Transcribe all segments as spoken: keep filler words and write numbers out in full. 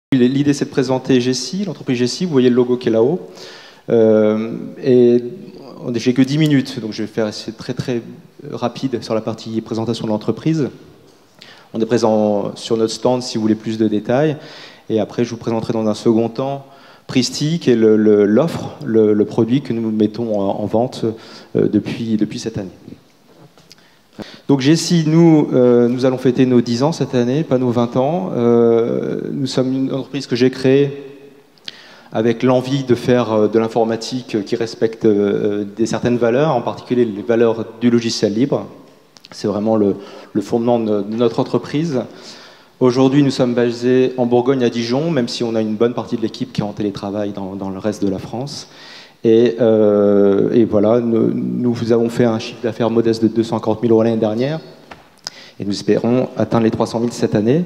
L'idée, c'est de présenter G C I, l'entreprise G C I. Vous voyez le logo qui est là-haut. Euh, et j'ai que dix minutes, donc je vais faire essayer très très rapide sur la partie présentation de l'entreprise. On est présent sur notre stand si vous voulez plus de détails. Et après, je vous présenterai dans un second temps Pristy, qui est l'offre, le, le, le produit que nous mettons en, en vente euh, depuis, depuis cette année. Donc G C I, nous, euh, nous allons fêter nos dix ans cette année, pas nos vingt ans. Euh, nous sommes une entreprise que j'ai créée avec l'envie de faire de l'informatique qui respecte euh, des certaines valeurs, en particulier les valeurs du logiciel libre. C'est vraiment le, le fondement de notre entreprise. Aujourd'hui, nous sommes basés en Bourgogne, à Dijon, même si on a une bonne partie de l'équipe qui est en télétravail dans, dans le reste de la France. Et, euh, et voilà, nous, nous avons fait un chiffre d'affaires modeste de deux cent quarante mille euros l'année dernière. Et nous espérons atteindre les trois cent mille cette année.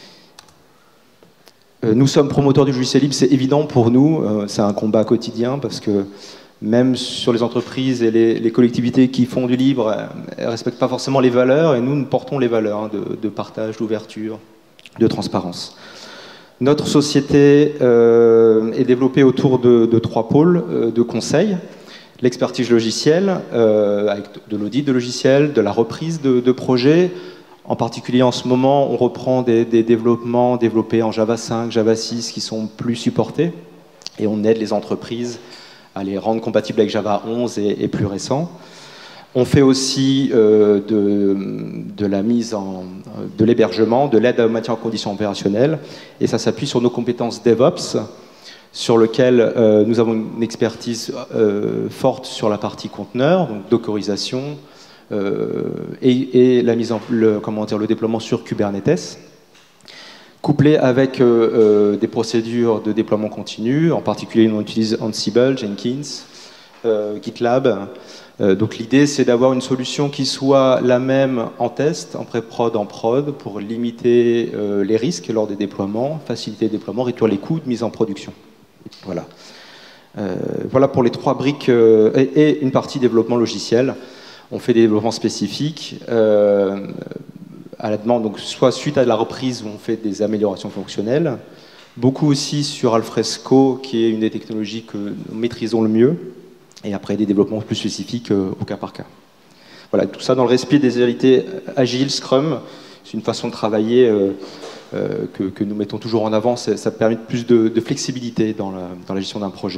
Euh, nous sommes promoteurs du logiciel libre, c'est évident pour nous. Euh, c'est un combat quotidien parce que même sur les entreprises et les, les collectivités qui font du libre, elles ne respectent pas forcément les valeurs. Et nous, nous portons les valeurs hein, de, de partage, d'ouverture, de transparence. Notre société euh, est développée autour de, de trois pôles euh, de conseil. L'expertise logicielle, euh, avec de l'audit de logiciels, de la reprise de, de projets. En particulier, en ce moment, on reprend des, des développements développés en Java cinq, Java six qui sont plus supportés. Et on aide les entreprises à les rendre compatibles avec Java onze et, et plus récents. On fait aussi euh, de, de la mise en, de l'hébergement, de l'aide au maintien en conditions opérationnelles. Et ça s'appuie sur nos compétences DevOps, sur lesquelles euh, nous avons une expertise euh, forte sur la partie conteneur, donc dockerisation, euh, et, et la mise en, le, comment dire, le déploiement sur Kubernetes, couplé avec euh, euh, des procédures de déploiement continu. En particulier, on utilise Ansible, Jenkins, euh, GitLab. Euh, donc l'idée, c'est d'avoir une solution qui soit la même en test, en pré-prod, en prod, pour limiter euh, les risques lors des déploiements, faciliter le déploiement, réduire les coûts de mise en production. Voilà. Euh, voilà pour les trois briques euh, et, et une partie développement logiciel. On fait des développements spécifiques euh, à la demande, donc soit suite à la reprise où on fait des améliorations fonctionnelles, beaucoup aussi sur Alfresco, qui est une des technologies que nous maîtrisons le mieux. Et après des développements plus spécifiques euh, au cas par cas. Voilà, tout ça dans le respect des réalités agiles, Scrum. C'est une façon de travailler euh, euh, que, que nous mettons toujours en avant. Ça permet plus de, de flexibilité dans la, dans la gestion d'un projet.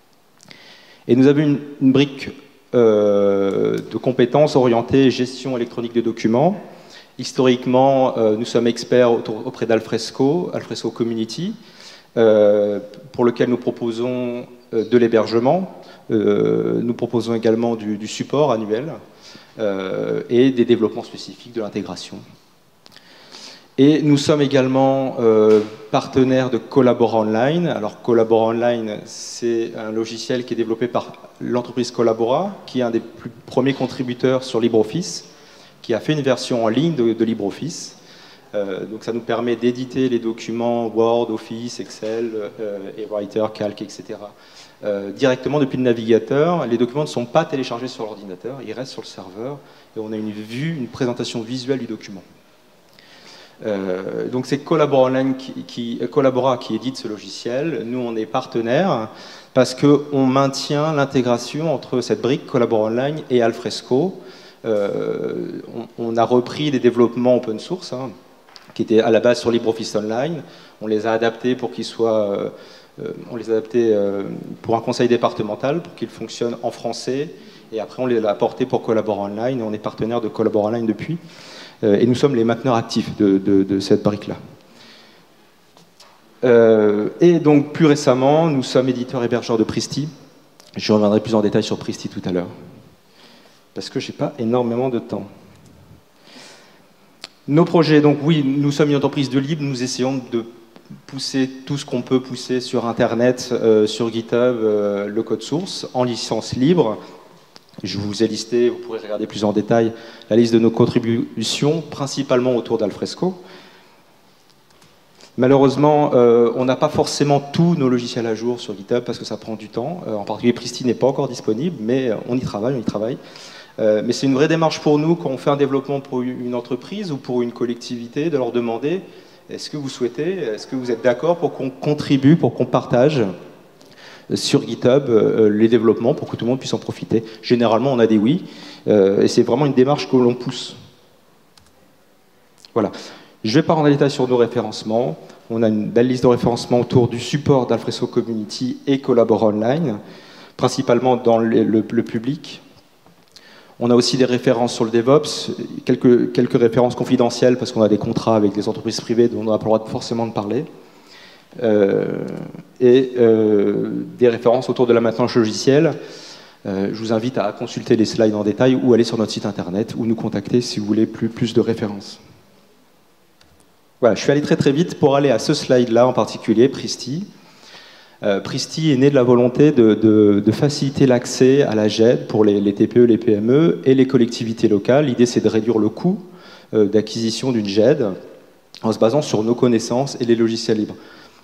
Et nous avons une, une brique euh, de compétences orientées gestion électronique des documents. Historiquement, euh, nous sommes experts autour, auprès d'Alfresco, Alfresco Community, euh, pour lequel nous proposons euh, de l'hébergement. Euh, nous proposons également du, du support annuel euh, et des développements spécifiques de l'intégration. Et nous sommes également euh, partenaires de Collabora Online. Alors Collabora Online, c'est un logiciel qui est développé par l'entreprise Collabora, qui est un des plus premiers contributeurs sur LibreOffice, qui a fait une version en ligne de, de LibreOffice. Euh, donc ça nous permet d'éditer les documents Word, Office, Excel, euh, et Writer, Calc, et cetera. Euh, directement depuis le navigateur. Les documents ne sont pas téléchargés sur l'ordinateur, ils restent sur le serveur et on a une vue, une présentation visuelle du document. Euh, donc c'est Collabora Online qui, qui, Collabora qui édite ce logiciel. Nous on est partenaires parce qu'on maintient l'intégration entre cette brique Collabora Online et Alfresco. Euh, on, on a repris des développements open source hein, qui étaient à la base sur LibreOffice Online. On les a adaptés pour qu'ils soient euh, Euh, on les a adaptés euh, pour un conseil départemental pour qu'ils fonctionnent en français et après on les a apportés pour Collabora Online et on est partenaire de Collabora Online depuis euh, et nous sommes les mainteneurs actifs de, de, de cette brique-là. Euh, et donc plus récemment, nous sommes éditeurs hébergeurs de Pristy. Je reviendrai plus en détail sur Pristy tout à l'heure parce que je n'ai pas énormément de temps. Nos projets, donc oui, nous sommes une entreprise de libre, nous essayons de pousser tout ce qu'on peut pousser sur Internet, euh, sur GitHub, euh, le code source, en licence libre. Je vous ai listé, vous pourrez regarder plus en détail, la liste de nos contributions, principalement autour d'Alfresco. Malheureusement, euh, on n'a pas forcément tous nos logiciels à jour sur GitHub parce que ça prend du temps. Euh, en particulier, Pristy n'est pas encore disponible, mais on y travaille, on y travaille. Euh, mais c'est une vraie démarche pour nous quand on fait un développement pour une entreprise ou pour une collectivité de leur demander Est-ce que vous souhaitez, est-ce que vous êtes d'accord pour qu'on contribue, pour qu'on partage sur GitHub euh, les développements pour que tout le monde puisse en profiter? Généralement, on a des oui, euh, et c'est vraiment une démarche que l'on pousse. Voilà. Je ne vais pas rentrer en détail sur nos référencements. On a une belle liste de référencements autour du support d'Alfresco Community et Collabora Online, principalement dans le, le, le public. On a aussi des références sur le DevOps, quelques, quelques références confidentielles parce qu'on a des contrats avec des entreprises privées dont on n'a pas le droit de, forcément de parler. Euh, et euh, des références autour de la maintenance logicielle. Euh, je vous invite à consulter les slides en détail ou aller sur notre site internet ou nous contacter si vous voulez plus, plus de références. Voilà, je suis allé très très vite pour aller à ce slide-là en particulier, Pristy. Euh, Pristy est né de la volonté de, de, de faciliter l'accès à la G E D pour les, les T P E, les P M E et les collectivités locales. L'idée, c'est de réduire le coût euh, d'acquisition d'une G E D en se basant sur nos connaissances et les logiciels libres.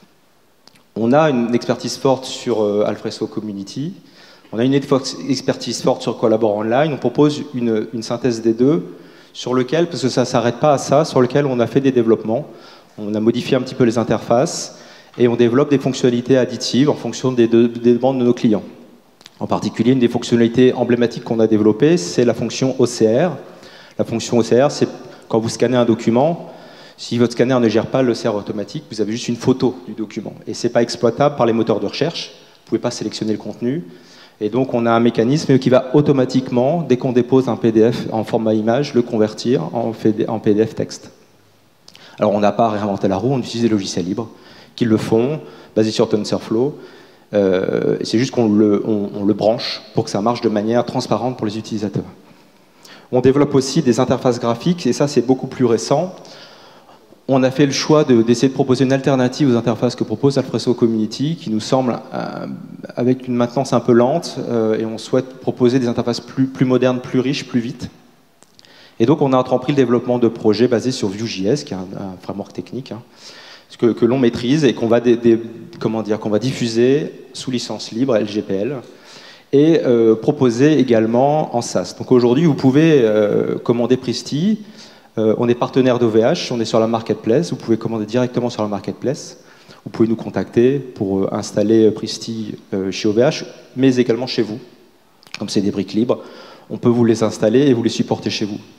On a une expertise forte sur euh, Alfresco Community, on a une expertise forte sur Collabora Online, on propose une, une synthèse des deux, sur lequel, parce que ça ne s'arrête pas à ça, sur lequel on a fait des développements, on a modifié un petit peu les interfaces, et on développe des fonctionnalités additives en fonction des, deux, des demandes de nos clients. En particulier, une des fonctionnalités emblématiques qu'on a développées, c'est la fonction O C R. La fonction O C R, c'est quand vous scannez un document, si votre scanner ne gère pas le O C R automatique, vous avez juste une photo du document. Et ce n'est pas exploitable par les moteurs de recherche. Vous ne pouvez pas sélectionner le contenu. Et donc, on a un mécanisme qui va automatiquement, dès qu'on dépose un P D F en format image, le convertir en P D F texte. Alors, on n'a pas réinventé la roue, on utilise des logiciels libres qui le font, basés sur TensorFlow. Euh, C'est juste qu'on le, on, on le branche pour que ça marche de manière transparente pour les utilisateurs. On développe aussi des interfaces graphiques, et ça, c'est beaucoup plus récent. On a fait le choix d'essayer de, de proposer une alternative aux interfaces que propose Alfresco Community, qui nous semble euh, avec une maintenance un peu lente, euh, et on souhaite proposer des interfaces plus, plus modernes, plus riches, plus vite. Et donc on a entrepris le développement de projets basés sur Vue.js, qui est un, un framework technique, hein, que, que l'on maîtrise et qu'on va, dé, dé, comment dire, qu'on va diffuser sous licence libre, L G P L, et euh, proposer également en SaaS. Donc aujourd'hui, vous pouvez euh, commander Pristy. Euh, on est partenaire d'O V H, on est sur la marketplace, vous pouvez commander directement sur la marketplace. Vous pouvez nous contacter pour euh, installer Pristy euh, chez O V H, mais également chez vous. Comme c'est des briques libres, on peut vous les installer et vous les supporter chez vous.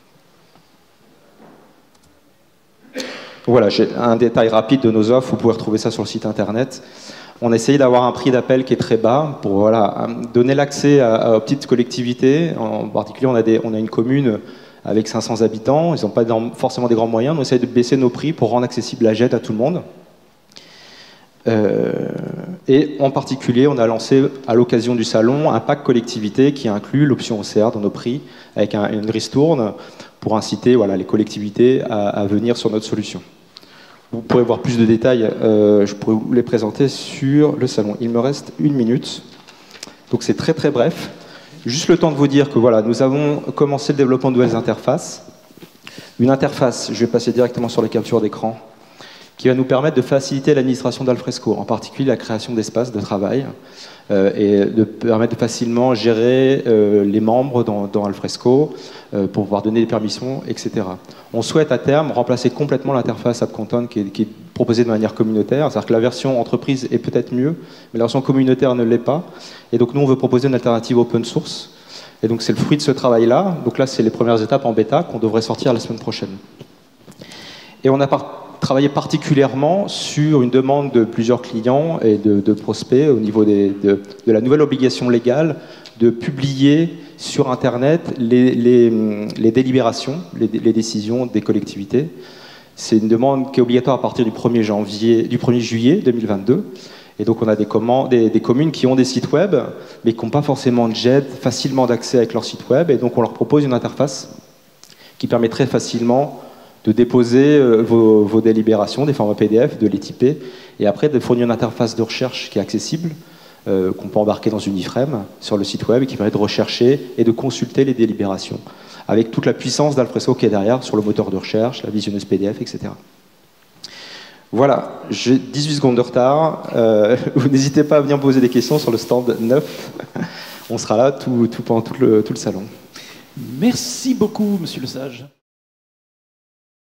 Voilà, j'ai un détail rapide de nos offres, vous pouvez retrouver ça sur le site internet. On a essayé d'avoir un prix d'appel qui est très bas pour voilà, donner l'accès à, à, aux petites collectivités. En particulier, on a, des, on a une commune avec cinq cents habitants, ils n'ont pas forcément des grands moyens, on essaie de baisser nos prix pour rendre accessible la G E D à tout le monde. Euh, et en particulier, on a lancé à l'occasion du salon un pack collectivité qui inclut l'option O C R dans nos prix, avec un, une ristourne pour inciter voilà, les collectivités à, à venir sur notre solution. Vous pourrez voir plus de détails, euh, je pourrais vous les présenter sur le salon. Il me reste une minute, donc c'est très très bref. Juste le temps de vous dire que voilà, nous avons commencé le développement de nouvelles interfaces. Une interface, je vais passer directement sur les captures d'écran, qui va nous permettre de faciliter l'administration d'Alfresco, en particulier la création d'espaces de travail, euh, et de permettre de facilement gérer euh, les membres dans, dans Alfresco, euh, pour pouvoir donner des permissions, et cetera. On souhaite à terme remplacer complètement l'interface AppContent qui est, qui est proposée de manière communautaire, c'est-à-dire que la version entreprise est peut-être mieux, mais la version communautaire ne l'est pas. Et donc nous, on veut proposer une alternative open source. Et donc c'est le fruit de ce travail-là. Donc là, c'est les premières étapes en bêta qu'on devrait sortir la semaine prochaine. Et on a par travaillé particulièrement sur une demande de plusieurs clients et de, de prospects au niveau des, de, de la nouvelle obligation légale de publier sur Internet les, les, les délibérations, les, les décisions des collectivités. C'est une demande qui est obligatoire à partir du premier janvier, du premier juillet deux mille vingt-deux. Et donc on a des, commandes, des, des communes qui ont des sites web, mais qui n'ont pas forcément de G E D, facilement d'accès avec leur site web. Et donc on leur propose une interface qui permet très facilement de déposer vos, vos délibérations, des formats P D F, de les typer, et après de fournir une interface de recherche qui est accessible, euh, qu'on peut embarquer dans une iframe sur le site web, et qui permet de rechercher et de consulter les délibérations, avec toute la puissance d'Alfresco qui est derrière, sur le moteur de recherche, la visionneuse P D F, et cetera. Voilà, j'ai dix-huit secondes de retard. Euh, vous n'hésitez pas à venir me poser des questions sur le stand neuf. On sera là tout, tout pendant tout le, tout le salon. Merci beaucoup, Monsieur Lesage.